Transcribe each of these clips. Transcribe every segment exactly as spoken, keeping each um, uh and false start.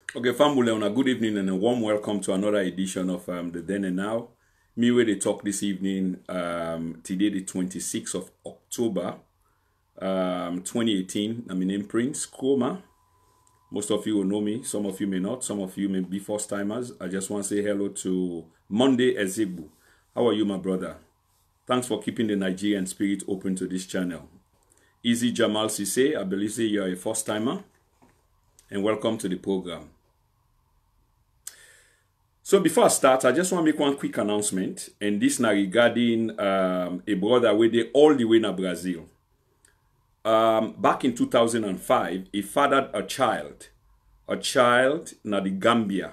Okay, Fambuleona, good evening and a warm welcome to another edition of um, The Then and Now. Me where they talk this evening, um, today the twenty-sixth of October, um, twenty eighteen. I'm in Prince Chroma. Most of you will know me, some of you may not, some of you may be first timers. I just want to say hello to Monday Ezigbo. How are you, my brother? Thanks for keeping the Nigerian spirit open to this channel. Easy Jamal Sise, I believe say you are a first timer, and welcome to the program. So before I start, I just want to make one quick announcement, and this now regarding um, a brother where they all the way in Brazil. Um, back in two thousand five, he fathered a child, a child na the Gambia.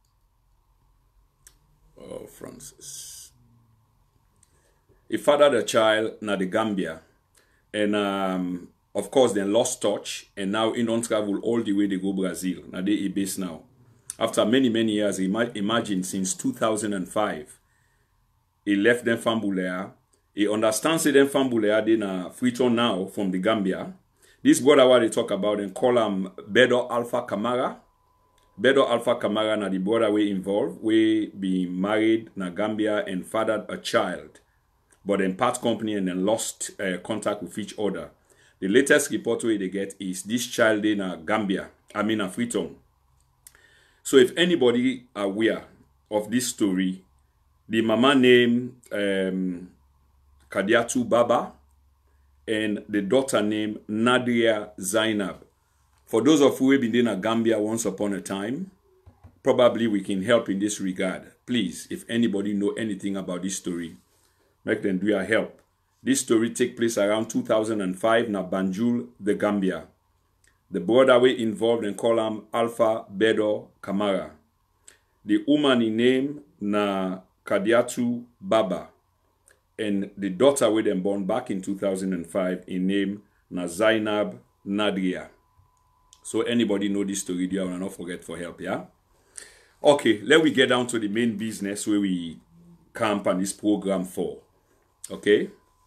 Oh, Francis. He fathered a child na the Gambia, and um, of course they lost touch, and now he don't travel all the way to go Brazil. Now they base now. After many, many years, imagine since two thousand five, he left them Fambulea. He understands them Fambulea, they na Freetown now from the Gambia. This brother what they talk about and call him Bedo Alpha Camara. Bedo Alpha Camara na the brother we involved, we be married na Gambia and fathered a child. But then part company and then lost uh, contact with each other. The latest report we they get is this child in uh, Gambia, I mean a Freetown. So if anybody aware of this story, the mama name um, Kadiatu Baba and the daughter named Nadia Zainab. For those of you who have been in Gambia once upon a time, probably we can help in this regard. Please, if anybody know anything about this story, make them do your help. This story take place around two thousand five na Banjul, the Gambia. The brother we involved and call him Alpha Bedo Camara. The woman in name na Kadiatu Baba. And the daughter we them born back in two thousand five in name na Zainab Nadia. So anybody know this story, I will not forget for help, yeah? Okay, let we get down to the main business where we camp on this program for. Okay?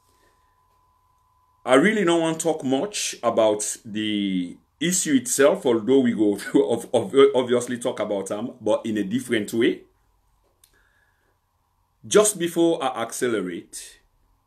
I really don't want to talk much about the issue itself, although we go of, of, obviously talk about them, but in a different way. Just before I accelerate,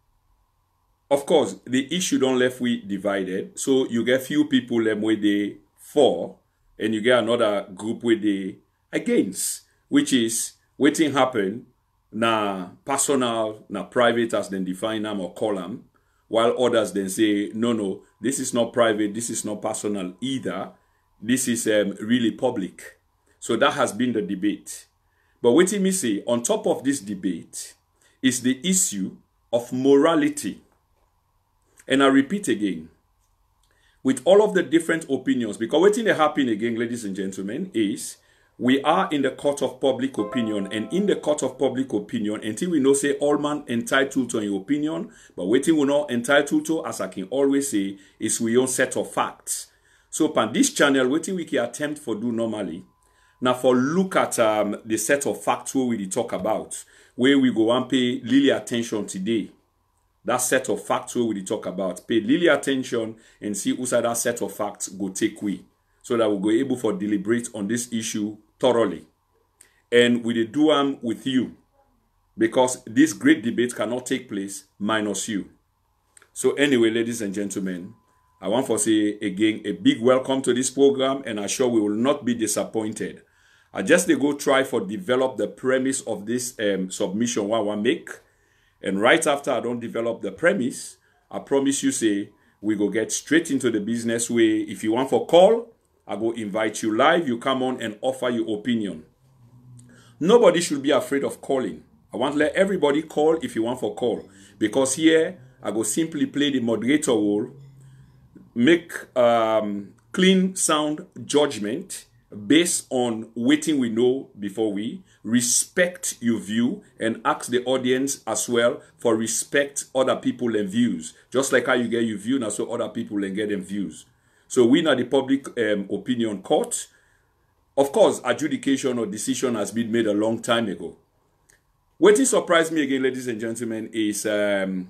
of course, the issue don't left we divided. So you get few people them where they for, and you get another group where they against, which is waiting happen na personal, na private as then define them or call them. While others then say, no, no, this is not private, this is not personal either. This is um, really public. So that has been the debate. But what me say, on top of this debate, is the issue of morality. And I repeat again, with all of the different opinions, because what thing happen again, ladies and gentlemen, is we are in the court of public opinion, and in the court of public opinion, until we know say all man entitled to an opinion, but waiting we not entitled to, as I can always say, is we own set of facts. So on this channel, waiting we can attempt for do normally. Now for look at um, the set of facts where we talk about, where we go and pay really attention today. That set of facts where we talk about, pay really attention and see who's that set of facts go take we, so that we'll go able for deliberate on this issue thoroughly. And we do them with you, because this great debate cannot take place minus you. So anyway, ladies and gentlemen, I want to say again a big welcome to this program, and I'm sure we will not be disappointed. I just they go try for develop the premise of this um, submission what I want make, and right after I don't develop the premise, I promise you say we go get straight into the business way. If you want for call, I go invite you live. You come on and offer your opinion. Nobody should be afraid of calling. I want to let everybody call if you want for call, because here I go simply play the moderator role, make um, clean sound judgment based on waiting we know before we respect your view, and ask the audience as well for respect other people and views. Just like how you get your view, now so other people and get them views. So we are the public um, opinion court. Of course, adjudication or decision has been made a long time ago. What surprised me again, ladies and gentlemen, is um,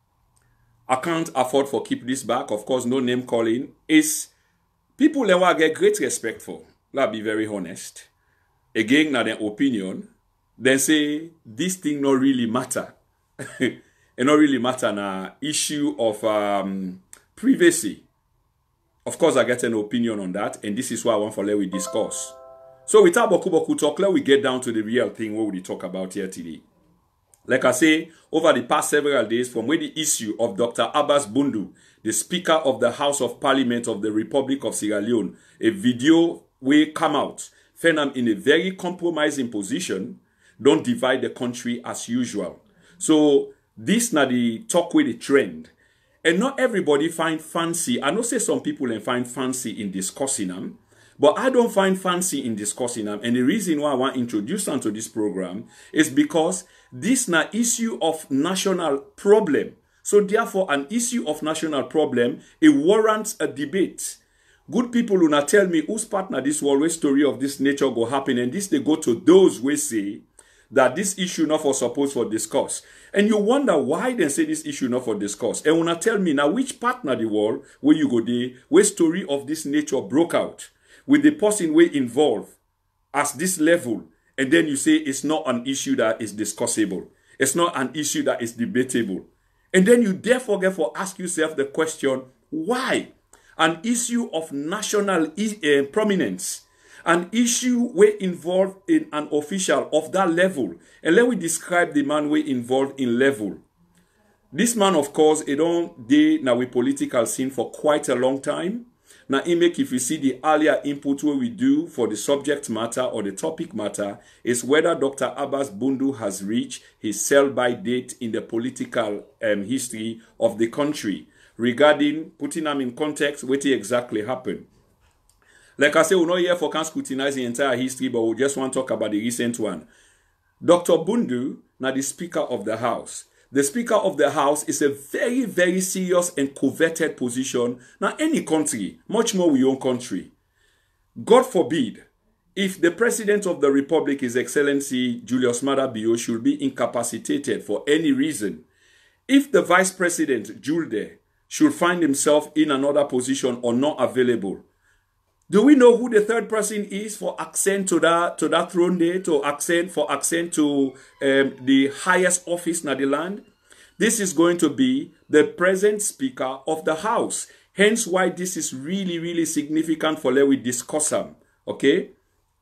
I can't afford for keep this back. Of course, no name calling. Is people that I get great respect for. let's be very honest, again, na their opinion, then say this thing not really matter. It not really matter na issue of um, privacy. Of course, I get an opinion on that, and this is why I want for let we discuss. So without boku boku talk, let we get down to the real thing what we talk about here today. Like I say, over the past several days, from where the issue of Doctor Abbas Bundu, the Speaker of the House of Parliament of the Republic of Sierra Leone, a video will come out, find them in a very compromising position, don't divide the country as usual. So this na the talk with the trend. And not everybody find fancy. I know say some people and find fancy in discussing them, but I don't find fancy in discussing them. And the reason why I want to introduce them to this program is because this na issue of national problem. So therefore, an issue of national problem, it warrants a debate. Good people who not tell me whose partner this always story of this nature go happen, and this they go to those who say that this issue not for supposed for discuss. And you wonder why they say this issue not for discuss. And wanna tell me now which partner the world where you go there, where story of this nature broke out with the person we involved as this level, and then you say it's not an issue that is discussable. It's not an issue that is debatable. And then you therefore get for ask yourself the question, why? An issue of national uh, prominence, an issue we involved in an official of that level. And let me describe the man we involved in level. This man, of course, it don't dey now we political scene for quite a long time. Now, make if you see the earlier input where we do for the subject matter or the topic matter is whether Doctor Abbas Bundu has reached his sell-by date in the political um, history of the country. Regarding putting them in context, what exactly happened. Like I say, we're not here for can scrutinize the entire history, but we just want to talk about the recent one. Doctor Bundu, now the Speaker of the House. The Speaker of the House is a very, very serious and coveted position. Now, any country, much more we own country. God forbid, if the President of the Republic, His Excellency Julius Maada Bio, should be incapacitated for any reason, if the Vice President, Julde, should find himself in another position or not available, do we know who the third person is for accent to that to that throne there, to accent for accent to um, the highest office in the land? This is going to be the present Speaker of the House. Hence why this is really, really significant for let we discuss them. Okay?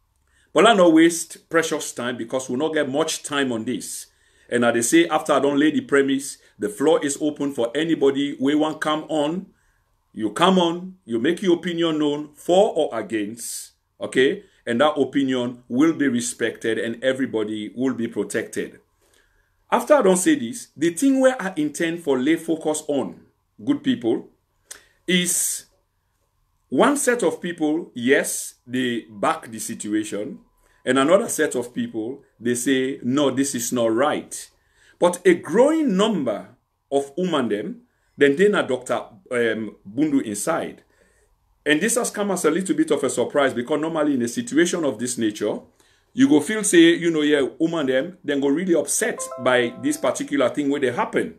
But I don't waste precious time because we'll not get much time on this. And as they say, after I don't lay the premise, the floor is open for anybody who want come on. You come on, you make your opinion known for or against, okay? And that opinion will be respected and everybody will be protected. After I don't say this, the thing where I intend for lay focus on, good people, is one set of people, yes, they back the situation, and another set of people, they say, no, this is not right. But a growing number of women them, then they are Doctor Um, Bundu inside. And this has come as a little bit of a surprise because normally in a situation of this nature, you go feel say, you know, yeah, woman them, then go really upset by this particular thing where they happen.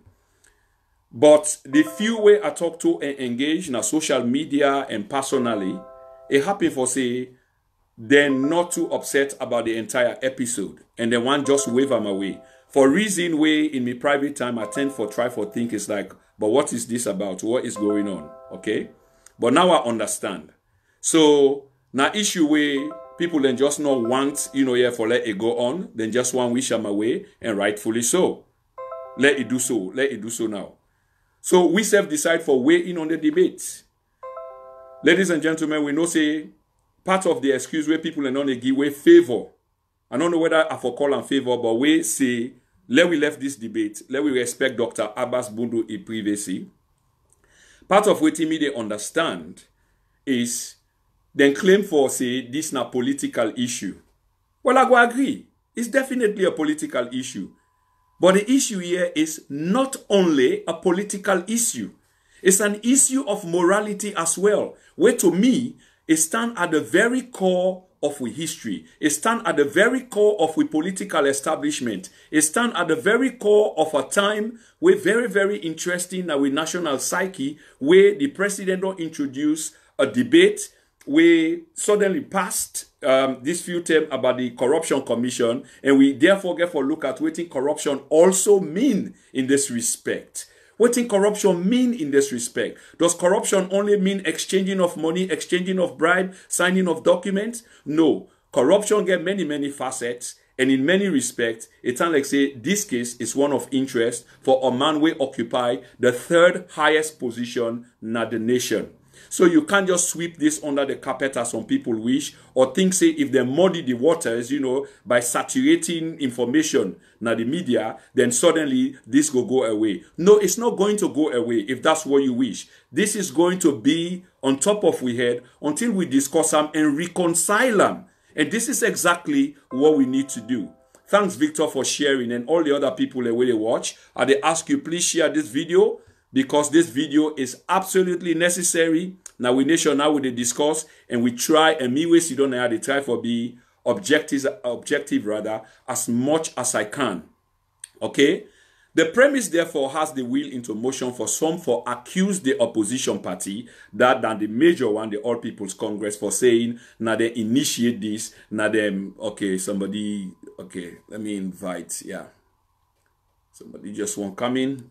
But the few way I talk to and engage in social media and personally, it happen for say, they're not too upset about the entire episode. And then one just wave them away. For reason way in my private time, I tend for try for think it's like, but what is this about? What is going on? Okay? But now I understand. So, now issue where people then just not want, you know, yeah, for let it go on, then just want wish them away, and rightfully so. Let it do so. Let it do so now. So, we self-decide for way in on the debate. Ladies and gentlemen, we know say, part of the excuse where people are not give way favor. I don't know whether I for call and favor, but we say, let we left this debate, let we respect Doctor Abbas Bundu in privacy. Part of what me they understand is then claim for say this na political issue. Well, I go agree. It's definitely a political issue. But the issue here is not only a political issue. It's an issue of morality as well, where to me, it stands at the very core of we history. It stands at the very core of we political establishment. It stands at the very core of a time where very, very interesting now with national psyche, where the president will introduce a debate we suddenly passed um, this few terms about the Corruption Commission, and we therefore get for look at what corruption also mean in this respect. What does corruption mean in this respect? Does corruption only mean exchanging of money, exchanging of bribe, signing of documents? No. Corruption get many, many facets. And in many respects, it sounds like say this case is one of interest for a man we occupy the third highest position in the nation. So you can't just sweep this under the carpet as some people wish, or think say if they muddy the waters, you know, by saturating information in the media, then suddenly this will go away. No, it's not going to go away if that's what you wish. This is going to be on top of we head until we discuss them and reconcile them. And this is exactly what we need to do. Thanks, Victor, for sharing, and all the other people that will watch. I they ask you, please share this video, because this video is absolutely necessary. Now we nation now we discuss, and we try, and me we sit down there, they try for be objective, objective rather, as much as I can. Okay? The premise, therefore, has the wheel into motion for some for accuse the opposition party, that than the major one, the All People's Congress, for saying, now they initiate this, now them, okay, somebody, okay, let me invite, yeah. Somebody just won't come in.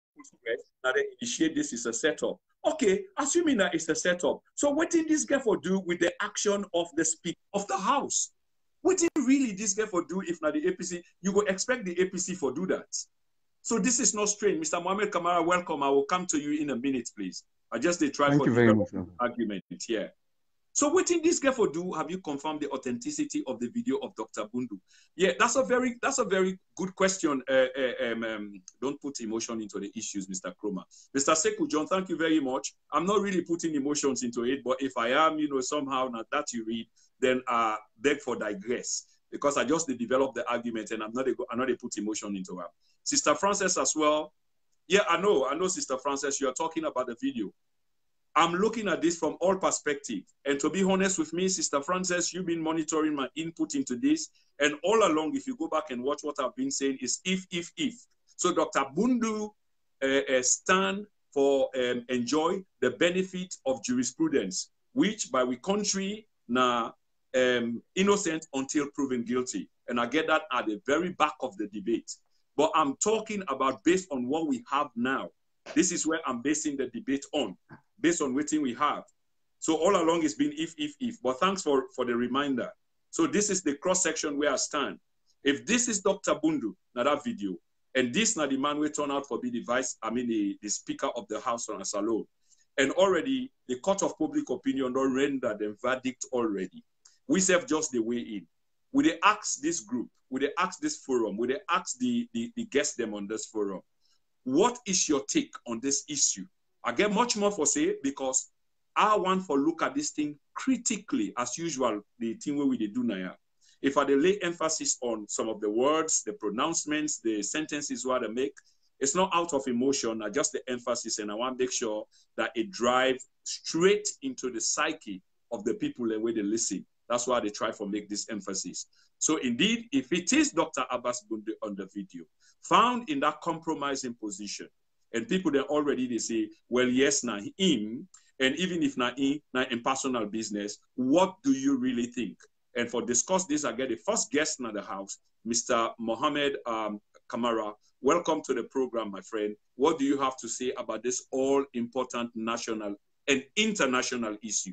Now they initiate this is a setup. Okay, assuming that it's a setup. So what did this guy for do with the action of the speaker of the House? What did really this guy for do if not the A P C? You would expect the A P C for do that. So this is not strange. Mister Mohamed Kamara, welcome. I will come to you in a minute, please. I just did try Thank for you very much, argument here. So what did this guy for do? Have you confirmed the authenticity of the video of Doctor Bundu? Yeah, that's a very that's a very good question. Uh, uh, um, um, don't put emotion into the issues, Mister Kroma. Mister Sekou John, thank you very much. I'm not really putting emotions into it, but if I am, you know, somehow not that you read, then uh, beg for digress, because I just develop the argument and I'm not a, I'm not a put emotion into it. Sister Frances as well. Yeah, I know, I know, Sister Frances, you're talking about the video. I'm looking at this from all perspectives. And to be honest with me, Sister Frances, you've been monitoring my input into this. And all along, if you go back and watch what I've been saying, is if, if, if. So Doctor Bundu uh, uh, stand for um, enjoy the benefit of jurisprudence, which by we country now um, innocent until proven guilty. And I get that at the very back of the debate. But I'm talking about based on what we have now. This is where I'm basing the debate on, based on what we have. So all along it's been if, if, if. But thanks for, for the reminder. So this is the cross-section where I stand. If this is Doctor Bundu, now that video, and this now the man will turn out for be the vice, I mean the, the Speaker of the House on a salon. And already the court of public opinion don't render the verdict already. We serve just the way in. Would they ask this group, would they ask this forum, would they ask the, the, the guests them on this forum, what is your take on this issue? I get much more for say, because I want for look at this thing critically, as usual, the thing where we do now. If I lay emphasis on some of the words, the pronouncements, the sentences what I make, it's not out of emotion, I just the emphasis, and I want to make sure that it drives straight into the psyche of the people and where they listen. That's why they try to make this emphasis. So indeed, if it is Doctor Abbas Bundu on the video, found in that compromising position, and people then already they say, well, yes, now him, and even if not him, now in personal business, what do you really think? And for discuss this, I get the first guest in the house, Mister Mohamed um, Kamara. Welcome to the program, my friend. What do you have to say about this all-important national and international issue?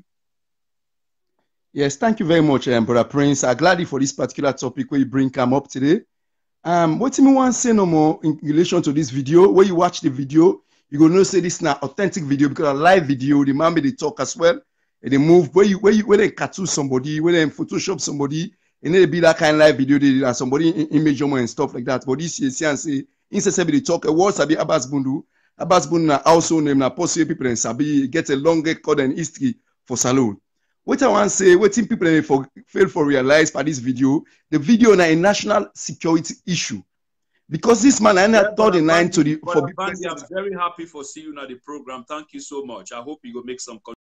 Yes, thank you very much, um, Brother Prince. I'm glad for this particular topic where you bring come up today. Um, what do you want to say no more in relation to this video? When you watch the video, you're going to say this is an authentic video, because a live video, the man made the talk as well, and they move, where you, where you, where they cartoon somebody, where they Photoshop somebody, and then they be that kind of live video, they, and somebody in image and stuff like that. But this is, and say, instead of talk, a word sabi Abbas Bundu, Abbas Bundu also named na possible people and sabi get a long record and history for Salone. What I want to say, what people for, fail for realize by this video, the video is a national security issue. Because this man, I yeah, thought in line to the... For Bandi, I'm very happy for seeing you on the program. Thank you so much. I hope you will make some